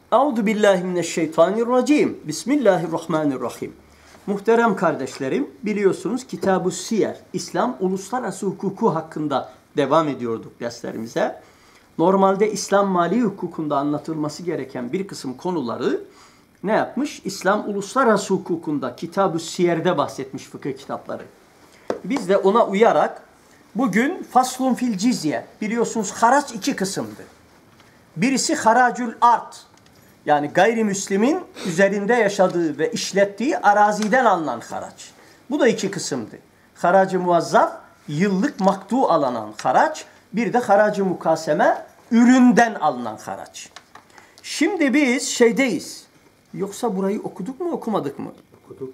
Euzu billahi mineşşeytanirracim. Bismillahirrahmanirrahim. Muhterem kardeşlerim, biliyorsunuz Kitab-ı Siyer, İslam uluslararası hukuku hakkında devam ediyorduk derslerimize. Normalde İslam mali hukukunda anlatılması gereken bir kısım konuları ne yapmış? İslam uluslararası hukukunda Kitab-ı Siyer'de bahsetmiş fıkıh kitapları. Biz de ona uyarak bugün faslun fil cizye, biliyorsunuz haraç iki kısımdı. Birisi haracül art, yani gayrimüslimin üzerinde yaşadığı ve işlettiği araziden alınan haraç. Bu da iki kısımdı. Haracı muazzaf, yıllık maktu alınan haraç, bir de haracı mukaseme, üründen alınan haraç. Şimdi biz şeydeyiz. Yoksa burayı okuduk mu okumadık mı? Okuduk.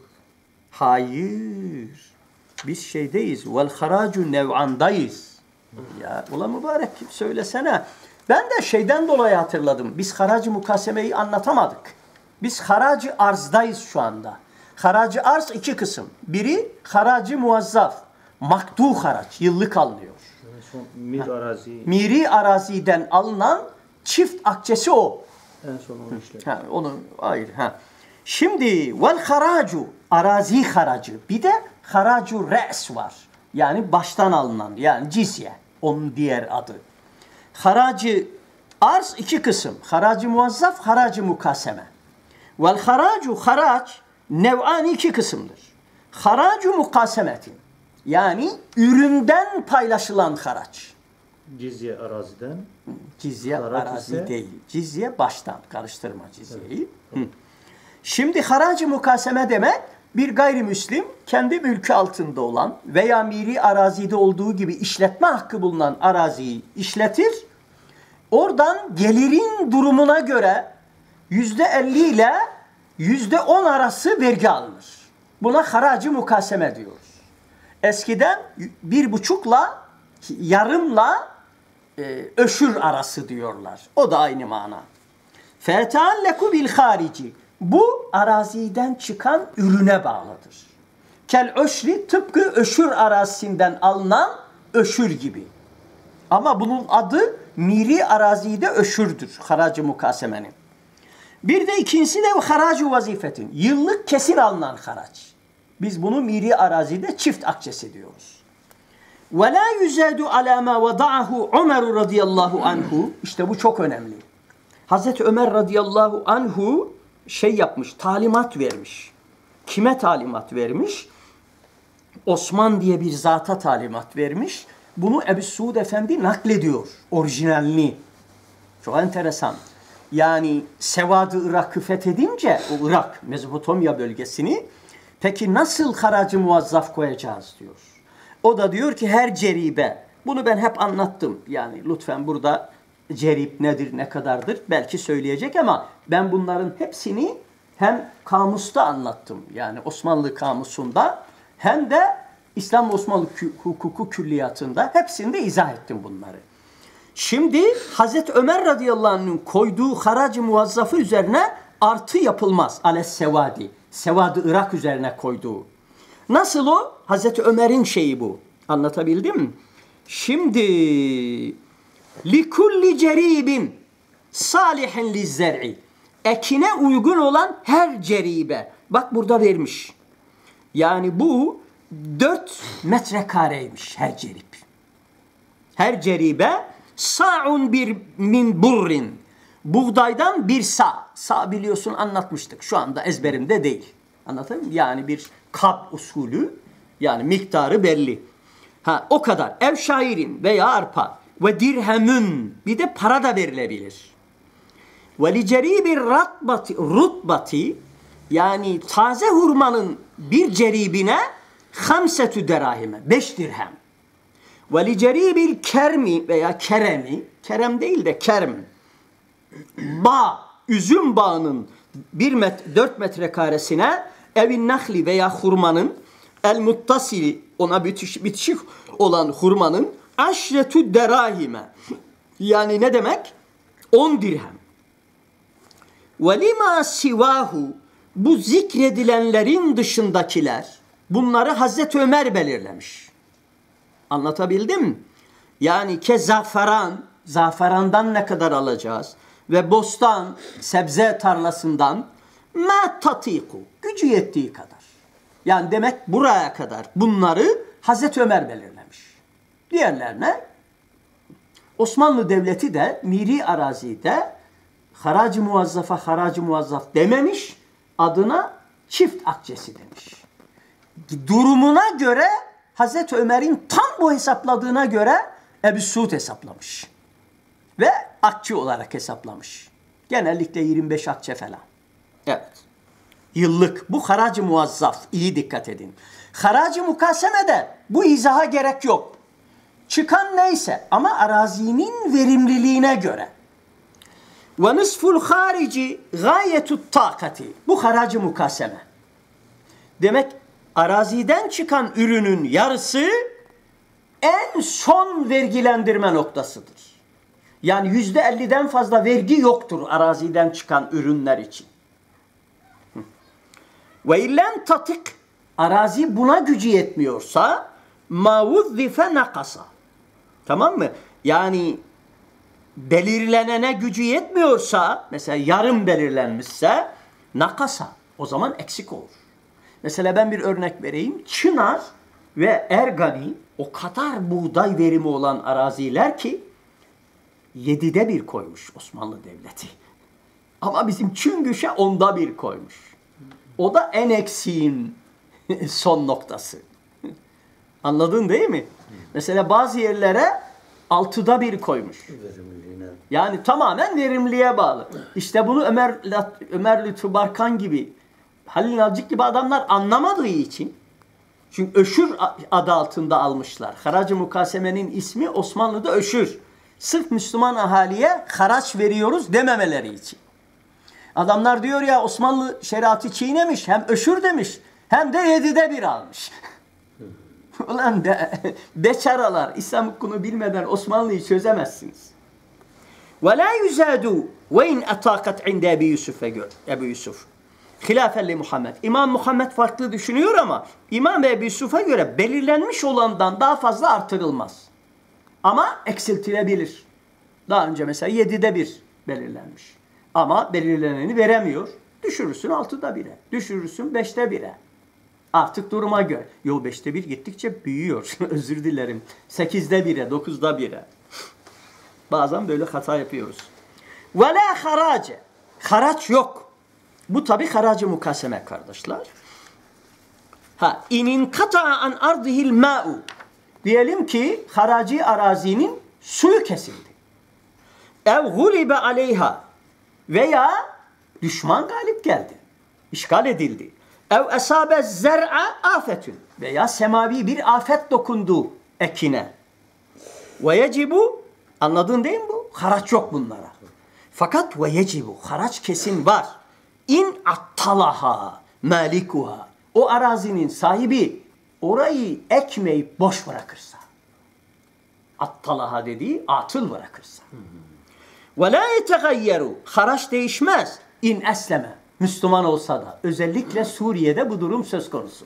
Hayır. Biz şeydeyiz. Vel haracu nev'andayız. Ya ulan mübarek söylesene. Ben de şeyden dolayı hatırladım. Biz haracı mukasemeyi anlatamadık. Biz haracı arzdayız şu anda. Haracı arz iki kısım. Biri haracı muazzaf. Maktu haraç. Yıllık alınıyor. Son mir arazi. Miri araziden alınan çift akçesi o. En son onu işledik. Onu hayır. Şimdi vel haracu, arazi haracı. Bir de haracu re's var. Yani baştan alınan, yani cizye. Onun diğer adı. Haracı arz iki kısım. Haracı muazzaf, haracı mukaseme. Vel haracu haraç nev'ani iki kısımdır. Haracu mukasemetin. Yani üründen paylaşılan haraç. Cizye araziden. Cizye haraç arazi ise... değil. Cizye baştan. Karıştırma cizyeyi. Evet. Şimdi haracı mukaseme demek bir gayrimüslim kendi mülkü altında olan veya miri arazide olduğu gibi işletme hakkı bulunan araziyi işletir. Oradan gelirin durumuna göre %50 ile %10 arası vergi alınır. Buna haracı mukaseme diyoruz. Eskiden 1,5'la yarımla öşür arası diyorlar. O da aynı mana. فَيَتَعَلَّكُ بِالْخَارِجِ Bu araziden çıkan ürüne bağlıdır. Kel öşri tıpkı öşür arazisinden alınan öşür gibi. Ama bunun adı miri arazide öşürdür. Haracı mukasemenin. Bir de ikincisi de haracı vazifetin. Yıllık kesin alınan haraç. Biz bunu miri arazide çift akçesi diyoruz. وَلَا يُزَادُ عَلَى مَا وَضَعَهُ عُمَرُ radıyallahu anhu. İşte bu çok önemli. Hazreti Ömer radıyallahu anhu yapmış, talimat vermiş. Kime talimat vermiş? Osman diye bir zata talimat vermiş. Bunu Ebu Suud Efendi naklediyor, orijinalini. Çok enteresan. Yani Sevad-ı Irak'ı fethedince, o Irak, Mezopotamya bölgesini, peki nasıl haracı muazzaf koyacağız diyor. O da diyor ki her ceribe, bunu ben hep anlattım. Yani lütfen burada cerib nedir, ne kadardır belki söyleyecek ama ben bunların hepsini hem kamusta anlattım. Yani Osmanlı kamusunda hem de İslam Osmanlı hukuku külliyatında hepsinde izah ettim bunları. Şimdi Hazreti Ömer radıyallahu anh'ın koyduğu haracı muazzafı üzerine artı yapılmaz. Ales sevadi. Sevad-ı Irak üzerine koyduğu. Nasıl o? Hazreti Ömer'in şeyi bu. Anlatabildim mi? Şimdi likulli ceribin salihin lizzer'i. Ekine uygun olan her ceribe. Bak burada vermiş. Yani bu 4 metrekareymiş her cerib. Her ceribe sa'un bir min burrin. Buğdaydan bir sa. Sa biliyorsun anlatmıştık. Şu anda ezberimde değil. Anlatayım mı? Yani bir kap usulü. Yani miktarı belli. O kadar. Ev şairin veya arpa. Ve dirhemün. Bir de para da verilebilir. Ve li ceribir rutbati. Yani taze hurmanın bir ceribine 5 derahime. 5 dirhem. Ve li ceribil kermi veya keremi. Kerem değil de kerm. Bağ. Üzüm bağının 4 metrekaresine evin nahli veya hurmanın el muttasili ona bitişik olan hurmanın aşretü derahime. Yani ne demek? 10 dirhem. Ve lima sivahu bu zikredilenlerin dışındakiler bunları Hazreti Ömer belirlemiş. Anlatabildim mi? Yani zaferan, zaferandan ne kadar alacağız? ve bostan, sebze tarlasından ma tatiku, gücü yettiği kadar. Yani demek buraya kadar bunları Hazreti Ömer belirlemiş. Diğerlerine Osmanlı Devleti de miri arazide haracı muazzafa haracı muazzaf dememiş, adına çift akçesi demiş. Durumuna göre Hazreti Ömer'in tam bu hesapladığına göre Ebu Suud hesaplamış. Ve akçe olarak hesaplamış. Genellikle 25 akçe falan. Evet. Yıllık. Bu haracı muazzaf. İyi dikkat edin. Haracı mukasemede bu izaha gerek yok. Çıkan neyse ama arazinin verimliliğine göre. Ve nisful harici gayetut takati. Bu haracı mukaseme. Demek araziden çıkan ürünün yarısı en son vergilendirme noktasıdır. Yani %50'den fazla vergi yoktur araziden çıkan ürünler için. Ve illen tatık, arazi buna gücü yetmiyorsa mavuzzife nakasa. Tamam mı? Yani belirlenene gücü yetmiyorsa, mesela yarım belirlenmişse nakasa, o zaman eksik olur. Mesela ben bir örnek vereyim. Çınar ve Ergani o kadar buğday verimi olan araziler ki 7'de 1 koymuş Osmanlı Devleti. Ama bizim Çıngüş'e 10'da 1 koymuş. O da en eksiğin son noktası. Anladın değil mi? Mesela bazı yerlere 6'da 1 koymuş. Yani tamamen verimliliğe bağlı. İşte bunu Ömer Lütfü Barkan gibi, Halil Nalcik gibi adamlar anlamadığı için, çünkü öşür adı altında almışlar. Haracı mukasemenin ismi Osmanlı'da öşür. Sırf Müslüman ahaliye haraç veriyoruz dememeleri için. Adamlar diyor ya Osmanlı şeriatı çiğnemiş, hem öşür demiş, hem de 7'de 1 almış. Ulan beçaralar, İslam hukukunu bilmeden Osmanlı'yı çözemezsiniz. وَلَا يُزَادُوا وَاِنْ اَتَاقَتْ عِنْدَ Ebu Yusuf. Hilafen li Muhammed. İmam Muhammed farklı düşünüyor ama İmam Ebu Yusuf'a göre belirlenmiş olandan daha fazla artırılmaz. Ama eksiltilebilir. Daha önce mesela 7'de 1 belirlenmiş. Ama belirleneni veremiyor. Düşürürsün 6'da 1'e. Düşürürsün 5'te 1'e. Artık duruma göre. Yo 5'te 1 gittikçe büyüyor. Özür dilerim. 8'de 1'e, 9'da 1'e. Bazen böyle hata yapıyoruz. Ve la harace. Haraç yok. Bu tabi haracı mukaseme kardeşler. İnin kata'a an ardihil ma'u. Diyelim ki haracı arazinin suyu kesildi. Ev gulibe aleyha. Veya düşman galip geldi. İşgal edildi. Ev esabe zer'a afetün. Veya semavi bir afet dokundu ekine. Ve yecibu, anladın değil mi bu? Haraç yok bunlara. Fakat ve yecibu, haraç kesin var. İn attalaha malikuha. O arazinin sahibi orayı ekmeyip boş bırakırsa. Attalaha dediği atıl bırakırsa. Ve la yetegayyeru. Haraç değişmez. İn esleme. Müslüman olsa da. Özellikle Suriye'de bu durum söz konusu.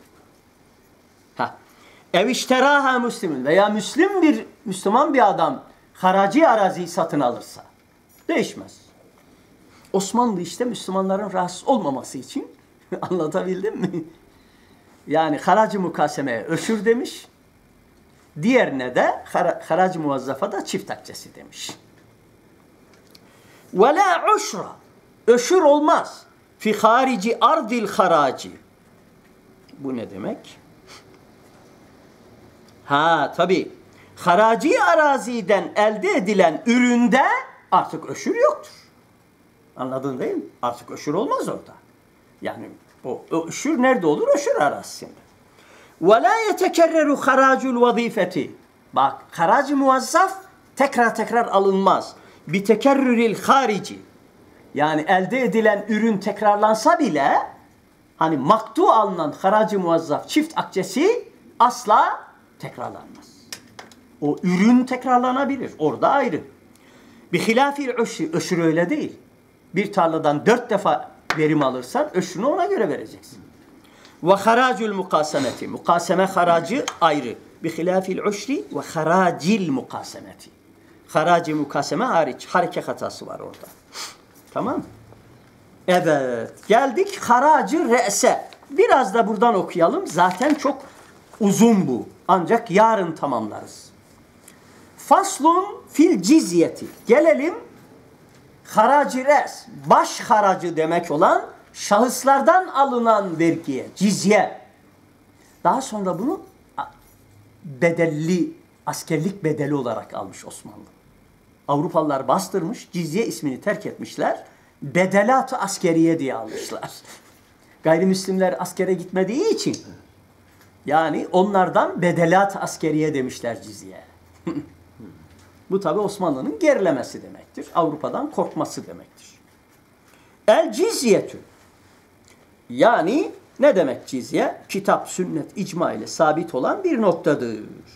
Ev işteraha Müslümin veya Müslüman bir adam haracı araziyi satın alırsa değişmez. Osmanlı işte Müslümanların rahatsız olmaması için anlatabildim mi? Yani haracı mukasemeye öşür demiş. Diğerine de haracı muazzafa da çift akçesi demiş. Ve la uşra. Öşür olmaz. Fi harici ardil haraci. Bu ne demek? Tabi. Haraci araziden elde edilen üründe artık öşür yoktur. Anladın değil mi? Artık öşür olmaz orada. Yani o öşür nerede olur? Öşür arazisinde. Ve la yetekerreru haracul vazifeti. Bak, harac-ı muazzaf tekrar alınmaz. Bi tekerrüril harici. Yani elde edilen ürün tekrarlansa bile hani maktu alınan harac-ı muazzaf çift akçesi asla tekrarlanmaz. O ürün tekrarlanabilir. Orada ayrı. Bi hilafil öşür. Öşür öyle değil. Bir tarladan 4 defa verim alırsan öşrünü ona göre vereceksin. Ve haracul mukasemeti. Mukaseme haracı ayrı. Bi hilafil öşri ve haracil mukasemeti. Haraci mukaseme hariç. Hareke hatası var orada. Tamam. Evet. Geldik haracı re'se. Biraz da buradan okuyalım. Zaten çok uzun bu. Ancak yarın tamamlarız. Faslun fil cizyeti. Gelelim haracı re's. Baş haracı demek olan şahıslardan alınan vergiye. Cizye. Daha sonra bunu bedelli, askerlik bedeli olarak almış Osmanlı. Avrupalılar bastırmış, cizye ismini terk etmişler. Bedelat-ı askeriye diye almışlar. Gayrimüslimler askere gitmediği için yani onlardan bedelat-ı askeriye demişler cizye. Bu tabi Osmanlı'nın gerilemesi demektir. Avrupa'dan korkması demektir. El cizyetü. Yani ne demek cizye? Kitap, sünnet, icma ile sabit olan bir noktadır.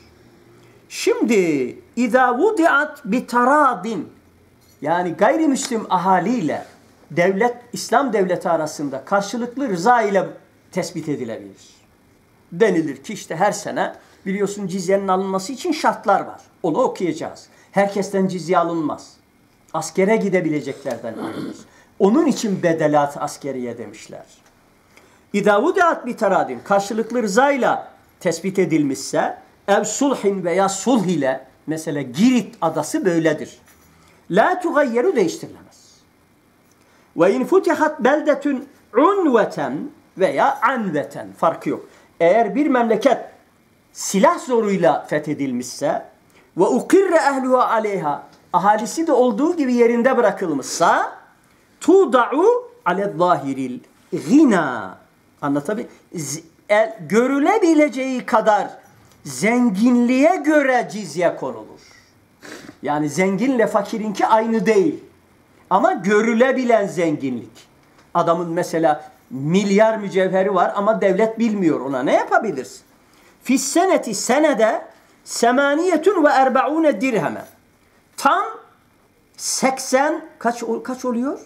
Şimdi اِذَا وُدِعَتْ بِتَرَادٍ yani gayrimüslim ahaliyle devlet, İslam devleti arasında karşılıklı rıza ile tespit edilebilir. Denilir ki işte her sene biliyorsun cizyenin alınması için şartlar var. Onu okuyacağız. Herkesten cizye alınmaz. Askere gidebileceklerden alınır. Onun için bedelat askeriye demişler. اِذَا وُدِعَتْ بِتَرَادٍ karşılıklı rıza ile tespit edilmişse ev sulhin veya sulh ile mesela Girit adası böyledir. La tugayyeru değiştirilemez. Ve in futihat beldetun unveten veya anveten farkı yok. Eğer bir memleket silah zoruyla fethedilmişse ve ukirre ehluha aleyha ahalisi de olduğu gibi yerinde bırakılmışsa tuda'u ale zahiril gina anlatabiliyor. Görülebileceği kadar zenginliğe göre cizye konulur. Yani zenginle fakirinki aynı değil. Ama görülebilen zenginlik. Adamın mesela milyar mücevheri var ama devlet bilmiyor ona. Ne yapabilirsin? Fisseneti senede semaniyetun ve erbaune dirheme. Tam 80 kaç oluyor?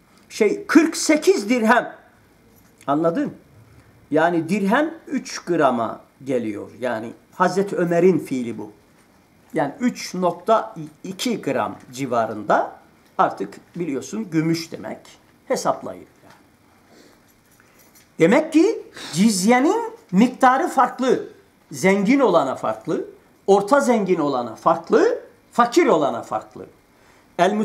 48 dirhem. Anladın? Yani dirhem 3 grama geliyor. Yani Hazreti Ömer'in fiili bu. Yani 3,2 gram civarında artık biliyorsun gümüş demek. Hesaplayın. Yani. Demek ki cizyenin miktarı farklı. Zengin olana farklı. Orta zengin olana farklı. Fakir olana farklı. El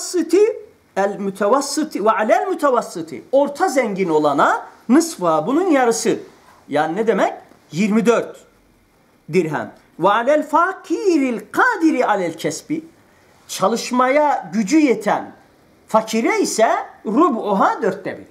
mütevassıti ve alel mütevassıti. Orta zengin olana nısfa bunun yarısı. Yani ne demek? 24 dirhem. Ve alel fakiril kadiri alel kesbi. Çalışmaya gücü yeten fakire ise rub'uha 1/4.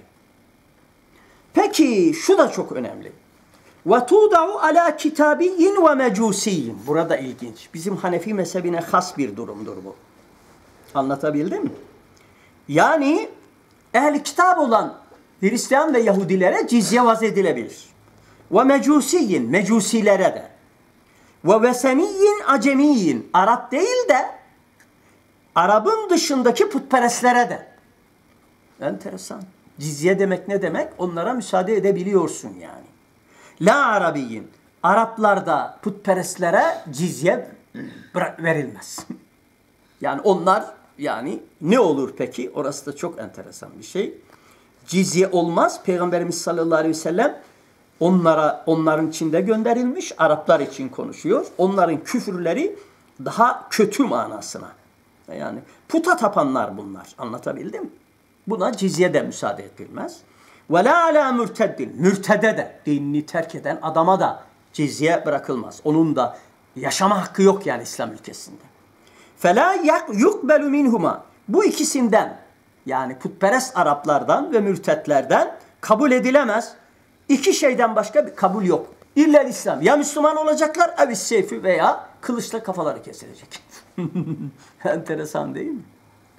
Peki şu da çok önemli. Ve tuda'u ala kitabiyyin ve mecusiyyin. Burada ilginç. Bizim Hanefi mezhebine has bir durumdur bu. Anlatabildim mi? Yani ehli kitap olan Hristiyan ve Yahudilere cizye vaz edilebilir. Ve mecusiyyin, mecusilere de. Ve veseniyyin, acemiyyin, Arap değil de Arap'ın dışındaki putperestlere de. Enteresan. Cizye demek ne demek? Onlara müsaade edebiliyorsun yani. La Arabiyyin, Araplarda putperestlere cizye verilmez. Yani onlar yani ne olur peki? Orası da çok enteresan bir şey. Cizye olmaz. Peygamberimiz sallallahu aleyhi ve sellem onların içinde gönderilmiş. Araplar için konuşuyor. Onların küfürleri daha kötü manasına. Yani puta tapanlar bunlar. Anlatabildim mi? Buna cizye de müsaade edilmez. Ve la ala mürteddin. Mürtede de dinini terk eden adama da cizye bırakılmaz. Onun da yaşama hakkı yok yani İslam ülkesinde. Fela yukbelu minhuma. Bu ikisinden yani putperest Araplardan ve mürtetlerden kabul edilemez. İki şeyden başka bir kabul yok. İllel İslam. Ya Müslüman olacaklar evis seyfi veya kılıçla kafaları kesilecek. Enteresan değil mi?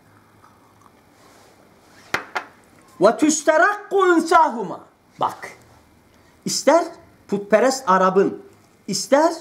Ve tüsterakku unsahuma. Bak. İster putperest Arap'ın, ister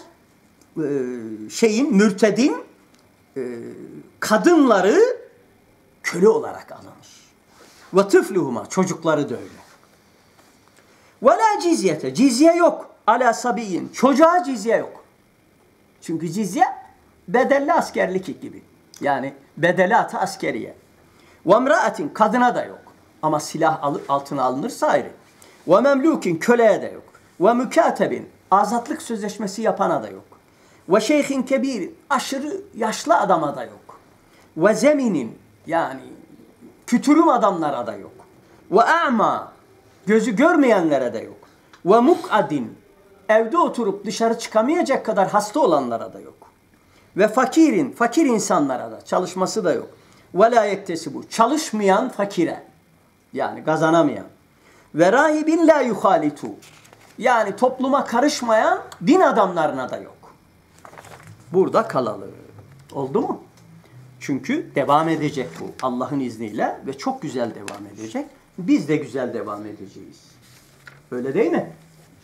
mürtedin kadınları köle olarak alınır. Ve tıfluhuma. Çocukları da öyle. Ve la cizyete. Cizye yok. Ala sabiyyin. Çocuğa cizye yok. Çünkü cizye bedelli askerlik gibi. Yani bedelat-ı askeriye. Ve emraatin kadına da yok. Ama silah altına alınırsa ayrı. Ve memlukin köleye de yok. Ve mükatebin azatlık sözleşmesi yapana da yok. Ve şeyhin kebirin aşırı yaşlı adama da yok. Ve zeminin yani kütürüm adamlara da yok. Ve a'ma gözü görmeyenlere de yok. Ve muk'adin evde oturup dışarı çıkamayacak kadar hasta olanlara da yok. Ve fakirin fakir insanlara da çalışması da yok. Ve la yektesibu çalışmayan fakire yani kazanamayan. Ve rahibin la yuhalitu yani topluma karışmayan din adamlarına da yok. Burada kalalım. Oldu mu? Çünkü devam edecek bu Allah'ın izniyle ve çok güzel devam edecek. Biz de güzel devam edeceğiz. Öyle değil mi?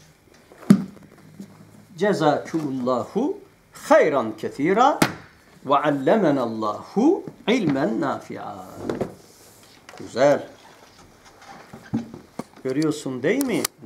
Cezakumullahu hayran ketira ve allemenallahu ilmen nafi'a. Güzel. Görüyorsun değil mi?